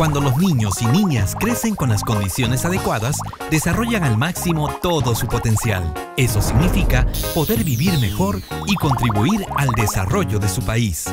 Cuando los niños y niñas crecen con las condiciones adecuadas, desarrollan al máximo todo su potencial. Eso significa poder vivir mejor y contribuir al desarrollo de su país.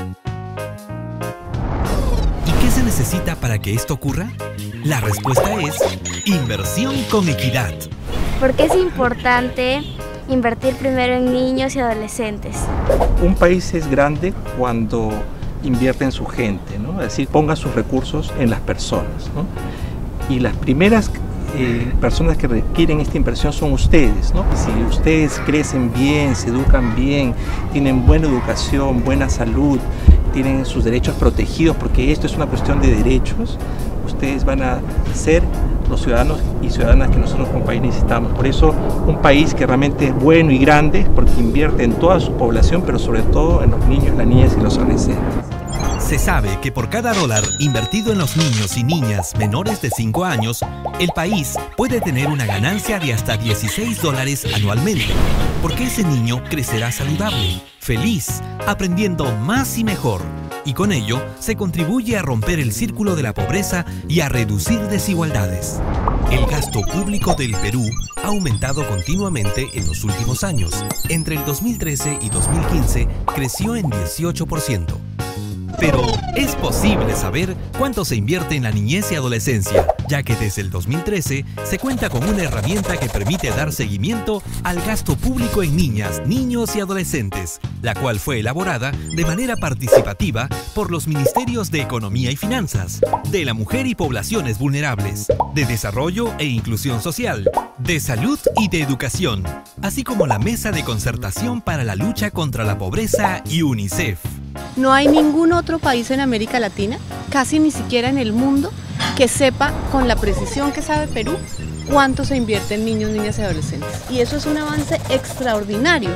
¿Y qué se necesita para que esto ocurra? La respuesta es inversión con equidad. ¿Por qué es importante invertir primero en niños y adolescentes? Un país es grande cuando invierte en su gente, ¿no? Es decir, ponga sus recursos en las personas, ¿no? Y las primeras personas que requieren esta inversión son ustedes, ¿no? Si ustedes crecen bien, se educan bien, tienen buena educación, buena salud, tienen sus derechos protegidos, porque esto es una cuestión de derechos, ustedes van a ser los ciudadanos y ciudadanas que nosotros como país necesitamos. Por eso un país que realmente es bueno y grande es porque invierte en toda su población, pero sobre todo en los niños, las niñas y los adolescentes. Se sabe que por cada dólar invertido en los niños y niñas menores de 5 años, el país puede tener una ganancia de hasta $16 anualmente, porque ese niño crecerá saludable, feliz, aprendiendo más y mejor. Y con ello se contribuye a romper el círculo de la pobreza y a reducir desigualdades. El gasto público del Perú ha aumentado continuamente en los últimos años. Entre el 2013 y 2015 creció en 18%. Pero es posible saber cuánto se invierte en la niñez y adolescencia, ya que desde el 2013 se cuenta con una herramienta que permite dar seguimiento al gasto público en niñas, niños y adolescentes, la cual fue elaborada de manera participativa por los Ministerios de Economía y Finanzas, de la Mujer y Poblaciones Vulnerables, de Desarrollo e Inclusión Social, de Salud y de Educación, así como la Mesa de Concertación para la Lucha contra la Pobreza y UNICEF. No hay ningún otro país en América Latina, casi ni siquiera en el mundo, que sepa con la precisión que sabe Perú cuánto se invierte en niños, niñas y adolescentes. Y eso es un avance extraordinario.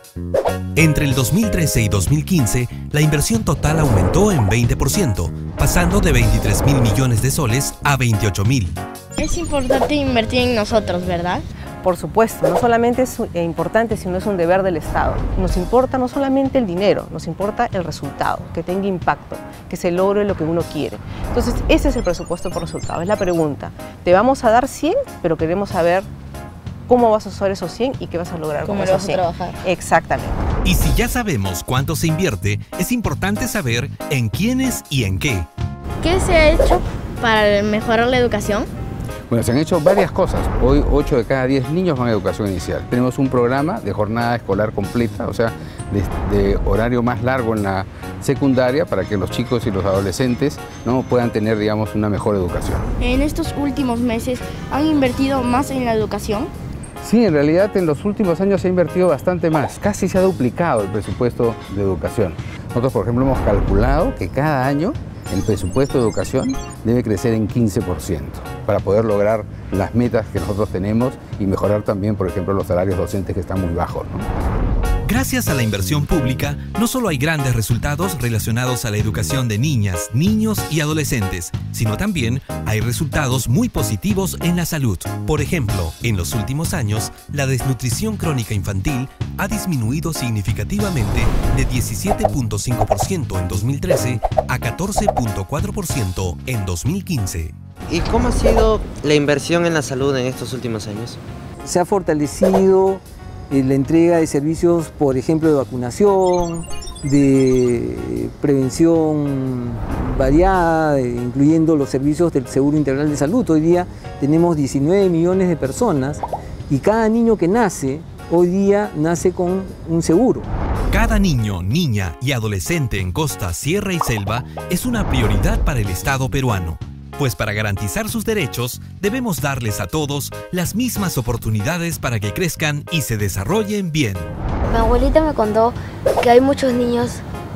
Entre el 2013 y 2015, la inversión total aumentó en 20%, pasando de 23.000 millones de soles a 28.000. Es importante invertir en nosotros, ¿verdad? Por supuesto, no solamente es importante, sino es un deber del Estado. Nos importa no solamente el dinero, nos importa el resultado, que tenga impacto, que se logre lo que uno quiere. Entonces, ese es el presupuesto por resultado, es la pregunta. Te vamos a dar 100, pero queremos saber cómo vas a usar esos 100 y qué vas a lograr con esos 100. ¿Cómo vas a trabajar? Exactamente. Y si ya sabemos cuánto se invierte, es importante saber en quiénes y en qué. ¿Qué se ha hecho para mejorar la educación? Bueno, se han hecho varias cosas. Hoy 8 de cada 10 niños van a educación inicial. Tenemos un programa de jornada escolar completa, o sea, de horario más largo en la secundaria para que los chicos y los adolescentes, ¿no?, puedan tener, digamos, una mejor educación. En estos últimos meses, ¿han invertido más en la educación? Sí, en realidad en los últimos años se ha invertido bastante más. Casi se ha duplicado el presupuesto de educación. Nosotros, por ejemplo, hemos calculado que cada año el presupuesto de educación debe crecer en 15% para poder lograr las metas que nosotros tenemos y mejorar también, por ejemplo, los salarios docentes que están muy bajos, ¿no? Gracias a la inversión pública, no solo hay grandes resultados relacionados a la educación de niñas, niños y adolescentes, sino también hay resultados muy positivos en la salud. Por ejemplo, en los últimos años, la desnutrición crónica infantil ha disminuido significativamente de 17.5% en 2013 a 14.4% en 2015. ¿Y cómo ha sido la inversión en la salud en estos últimos años? Se ha fortalecido la entrega de servicios, por ejemplo, de vacunación, de prevención variada, incluyendo los servicios del Seguro Integral de Salud. Hoy día tenemos 19 millones de personas y cada niño que nace, hoy día nace con un seguro. Cada niño, niña y adolescente en costa, sierra y selva es una prioridad para el Estado peruano. Pues para garantizar sus derechos, debemos darles a todos las mismas oportunidades para que crezcan y se desarrollen bien. Mi abuelita me contó que hay muchos niños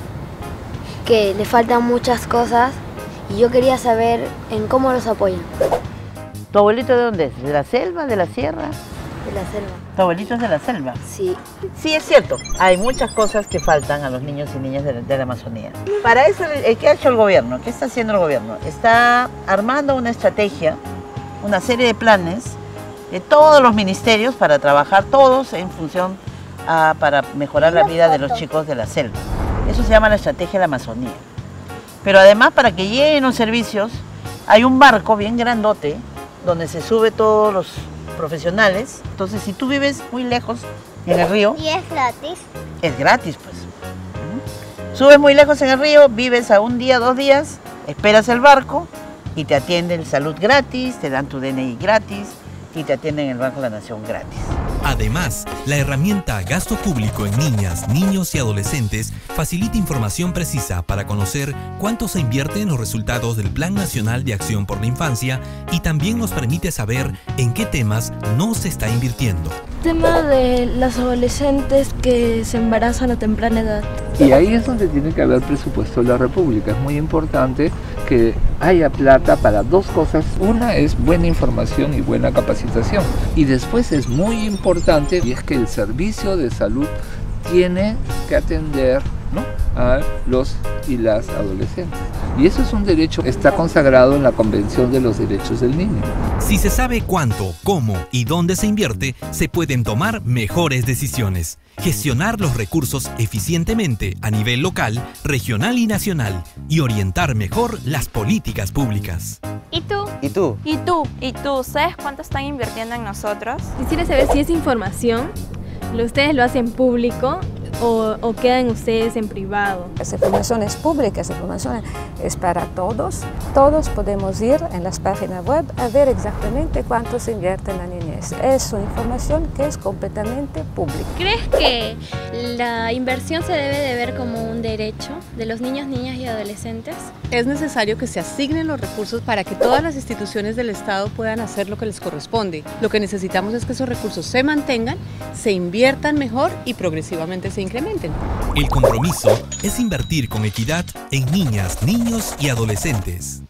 que le faltan muchas cosas y yo quería saber en cómo los apoyan. ¿Tu abuelito de dónde es? ¿De la selva, de la sierra? De la selva. ¿Tu abuelito es de la selva? Sí. Sí, es cierto. Hay muchas cosas que faltan a los niños y niñas de la Amazonía. Para eso, ¿qué ha hecho el gobierno? ¿Qué está haciendo el gobierno? Está armando una estrategia, una serie de planes de todos los ministerios para trabajar todos en función para mejorar la vida de los chicos de la selva. Eso se llama la estrategia de la Amazonía. Pero además, para que lleguen los servicios, hay un barco bien grandote donde se sube todos los profesionales. Entonces, si tú vives muy lejos en el río... ¿Y es gratis? Es gratis, pues. Subes muy lejos en el río, vives a un día, 2 días, esperas el barco y te atienden salud gratis, te dan tu DNI gratis y te atienden en el Banco de la Nación gratis. Además, la herramienta Gasto Público en Niñas, Niños y Adolescentes facilita información precisa para conocer cuánto se invierte en los resultados del Plan Nacional de Acción por la Infancia y también nos permite saber en qué temas no se está invirtiendo. Tema de las adolescentes que se embarazan a temprana edad. Y ahí es donde tiene que haber presupuesto de la República. Es muy importante que haya plata para 2 cosas. Una es buena información y buena capacitación. Y después es muy importante, y es que el servicio de salud tiene que atender, ¿no?, a los y las adolescentes. Y eso es un derecho que está consagrado en la Convención de los Derechos del Niño. Si se sabe cuánto, cómo y dónde se invierte, se pueden tomar mejores decisiones. Gestionar los recursos eficientemente a nivel local, regional y nacional y orientar mejor las políticas públicas. ¿Y tú? ¿Y tú? ¿Y tú? ¿Y tú? ¿Sabes cuánto están invirtiendo en nosotros? Quisiera saber si esa información ustedes lo hacen público o quedan ustedes en privado. Esa información es pública, esa información es para todos. Todos podemos ir en las páginas web a ver exactamente cuánto se invierte en la niñez. Es una información que es completamente pública. ¿Crees que la inversión se debe de ver como un derecho de los niños, niñas y adolescentes? Es necesario que se asignen los recursos para que todas las instituciones del Estado puedan hacer lo que les corresponde. Lo que necesitamos es que esos recursos se mantengan, se inviertan mejor y progresivamente se incrementen. El compromiso es invertir con equidad en niñas, niños y adolescentes.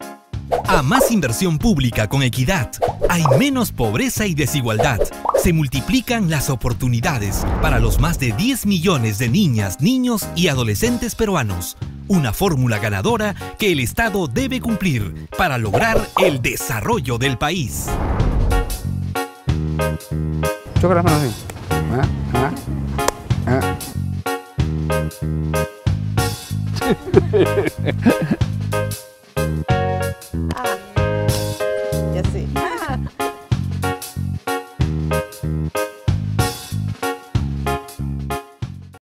A más inversión pública con equidad, hay menos pobreza y desigualdad. Se multiplican las oportunidades para los más de 10 millones de niñas, niños y adolescentes peruanos. Una fórmula ganadora que el Estado debe cumplir para lograr el desarrollo del país. Choca las manos así.